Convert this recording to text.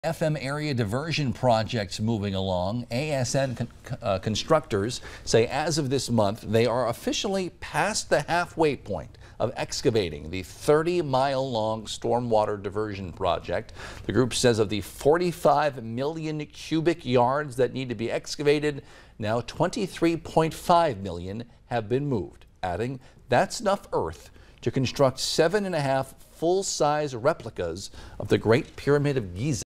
FM area diversion projects moving along. ASN constructors say as of this month, they are officially past the halfway point of excavating the 30-mile-long stormwater diversion project. The group says of the 45 million cubic yards that need to be excavated, now 23.5 million have been moved, adding that's enough earth to construct 7.5 full-size replicas of the Great Pyramid of Giza.